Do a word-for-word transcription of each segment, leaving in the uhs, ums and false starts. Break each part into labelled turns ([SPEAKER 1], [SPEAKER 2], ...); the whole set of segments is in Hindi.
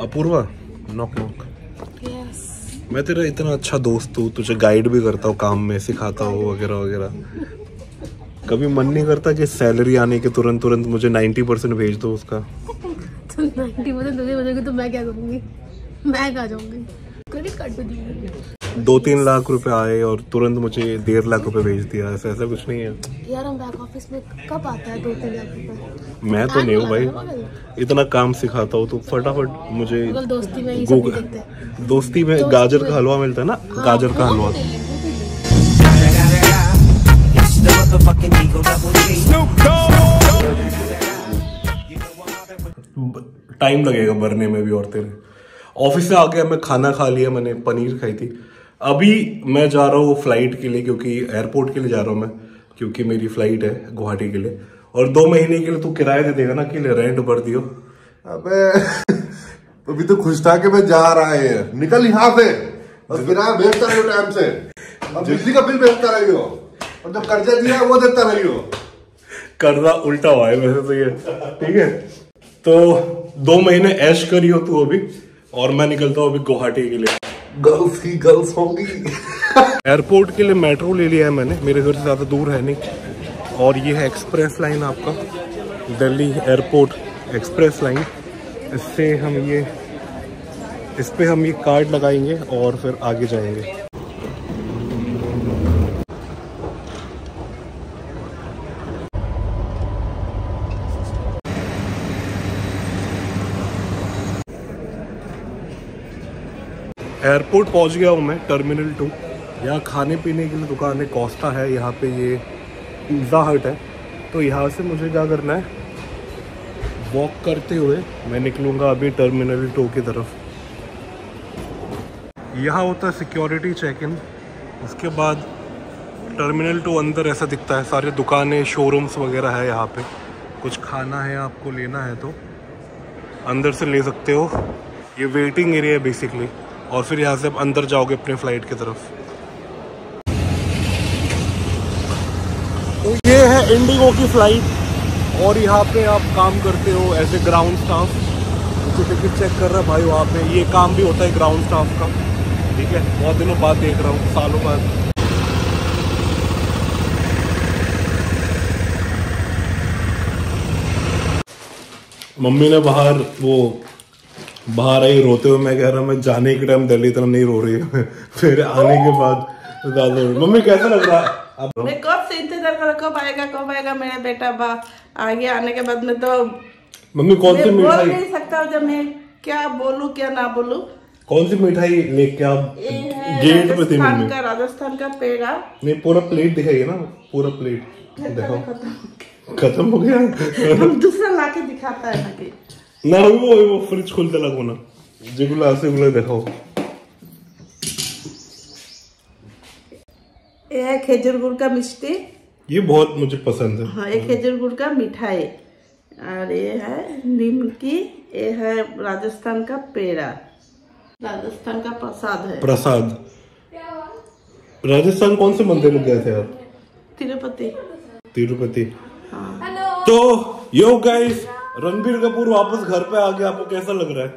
[SPEAKER 1] Apoorva, knock knock. मैं तेरा इतना अच्छा दोस्त हूँ, तुझे गाइड भी करता हूँ काम में, सिखाता हूँ वगैरह वगैरह। कभी मन नहीं करता कि सैलरी आने के तुरंत तुरंत मुझे नाइन्टी परसेंट भेज दो उसका?
[SPEAKER 2] तो नाइन्टी परसेंट तुझे बचेगी तो मैं क्या करूँगी? मैं कहाँ जाऊँगी? क्रेडिट कार्ड पे दूँगी।
[SPEAKER 1] दो तीन लाख रुपए आए और तुरंत मुझे डेढ़ लाख रुपए भेज दिया, ऐसा ऐसा कुछ नहीं है
[SPEAKER 2] यार। हम बैक ऑफिस में कब आता है दो तीन लाख रुपए?
[SPEAKER 1] मैं तो नहीं हूँ भाई, इतना काम सिखाता हूँ तो फटाफट मुझे।
[SPEAKER 2] दोस्ती में ही सब देखते हैं।
[SPEAKER 1] दोस्ती में गाजर का हलवा मिलता है ना, गाजर का हलवा। टाइम लगेगा भरने में भी। और तेरे ऑफिस से आके मैं खाना खा लिया, मैंने पनीर खाई थी। अभी मैं जा रहा हूँ फ्लाइट के लिए, क्योंकि एयरपोर्ट के लिए जा रहा हूँ मैं, क्योंकि मेरी फ्लाइट है गुवाहाटी के लिए। और दो महीने के लिए तू किराया दे देगा ना, कि लिए रेंट भर दियो।
[SPEAKER 3] अबे अभी तो खुश था कि मैं जा रहा है, निकल यहाँ से और किराया भेजता रही हो टाइम से, और बिजली का बिल भेजता रही हो, और जो कर्जा दिया है वो देता रही हो।
[SPEAKER 1] कर्जा उल्टा हुआ है वैसे तो ये, ठीक है। तो दो महीने ऐश करी हो तू अभी, और मैं निकलता हूँ अभी गुवाहाटी के लिए।
[SPEAKER 3] गर्ल्स ही गर्ल्स होंगी।
[SPEAKER 1] एयरपोर्ट के लिए मेट्रो ले लिया है मैंने, मेरे घर से ज़्यादा दूर है नहीं। और ये है एक्सप्रेस लाइन आपका, दिल्ली एयरपोर्ट एक्सप्रेस लाइन। इससे हम ये इस पे हम ये कार्ड लगाएंगे और फिर आगे जाएंगे। एयरपोर्ट पहुंच गया हूँ मैं, टर्मिनल टू। यहाँ खाने पीने के लिए दुकान है, कोस्टा है यहाँ पे, ये पिज़्ज़ा हट है। तो यहाँ से मुझे क्या करना है, वॉक करते हुए मैं निकलूँगा अभी टर्मिनल टू की तरफ। यहाँ होता है सिक्योरिटी चेक इन। उसके बाद टर्मिनल टू अंदर ऐसा दिखता है, सारी दुकानें, शोरूम्स वगैरह है यहाँ पे। कुछ खाना है आपको लेना है तो अंदर से ले सकते हो। ये वेटिंग एरिया है बेसिकली। और फिर यहाँ से आप अंदर जाओगे अपने फ्लाइट की तरफ। तो ये है इंडिगो की फ्लाइट, और यहाँ पे आप काम करते हो एज ए ग्राउंड स्टाफ। मुझे टिकट चेक कर रहा है भाई वहाँ पे, ये काम भी होता है ग्राउंड स्टाफ का, ठीक है। बहुत दिनों बाद देख रहा हूँ, सालों बाद। मम्मी ने बाहर वो बाहर आई रोते हुए, मैं कह रहा मैं जाने के टाइम दिल्ली तरह नहीं रो रही है, फिर आने के बाद ज्यादा। मम्मी कैसा लग रहा है?
[SPEAKER 4] मैं कब से इंतजार कर, कब आएगा कब आएगा मेरा बेटा। बा आगे आने के बाद में तो
[SPEAKER 1] मम्मी कौन सी मिठाई
[SPEAKER 4] बोल नहीं सकता जब मैं क्या बोलूं क्या ना बोलूं।
[SPEAKER 1] कौन सी मिठाई लेके आप गेट पे थी मम्मी?
[SPEAKER 4] का राजस्थान का पेड़ा।
[SPEAKER 1] नहीं पूरा प्लेट दिखाइए ना, पूरा प्लेट देखो। खत्म हो गया।
[SPEAKER 4] हम दूसरा लाके दिखाता है ना कि
[SPEAKER 1] ना वो वो फ्रिज खोलते लगो ना, जेगुला से गुला दिखाओ।
[SPEAKER 4] ये है खेजूर गुड़ का मिष्टी,
[SPEAKER 1] ये बहुत मुझे पसंद है।
[SPEAKER 4] हाँ, ये खेजूर गुड़ का मिठाई। और ये है निमकी, ये है राजस्थान का पेड़ा, राजस्थान का प्रसाद है।
[SPEAKER 1] प्रसाद। राजस्थान कौन से मंदिर में गए थे आप?
[SPEAKER 4] तिरुपति।
[SPEAKER 1] तिरुपति।
[SPEAKER 4] हाँ।
[SPEAKER 1] तो यो गाइस, रणबीर कपूर वापस घर पे आ गया, आपको कैसा लग रहा है?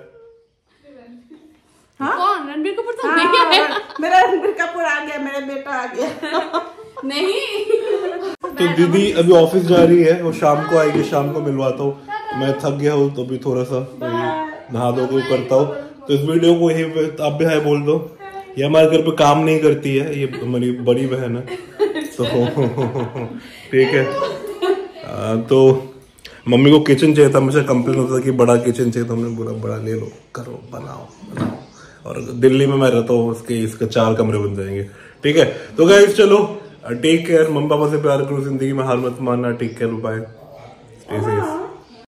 [SPEAKER 2] हाँ? कौन? रणबीर कपूर तो
[SPEAKER 4] हाँ,
[SPEAKER 2] नहीं आया।
[SPEAKER 4] मेरा रणबीर कपूर आ गया, मेरा बेटा आ गया।
[SPEAKER 2] नहीं।
[SPEAKER 1] तो दीदी अभी ऑफिस जा रही है, वो शाम को आएगी, शाम को मिलवाता हूँ। मैं थक गया हूँ तो अभी थोड़ा सा नहा धो को करता हूँ। तो इस वीडियो को यही आप भी हाय बोल दो। ये हमारे घर पे काम नहीं करती है, ये हमारी बड़ी बहन है, तो ठीक है। आ, तो मम्मी को किचन चाहिए था, मुझे कंप्लेन होता था कि बड़ा किचन चाहिए, तो हमने बोला बड़ा ले लो, करो, बनाओ बनाओ। और दिल्ली में मैं रहता हूँ, उसके इसका चार कमरे बन जाएंगे, ठीक है। तो गाइस चलो, टेक केयर, मम्मी पापा से प्यार करो, जिंदगी में हार मत मानना, take care, bye, stay safe.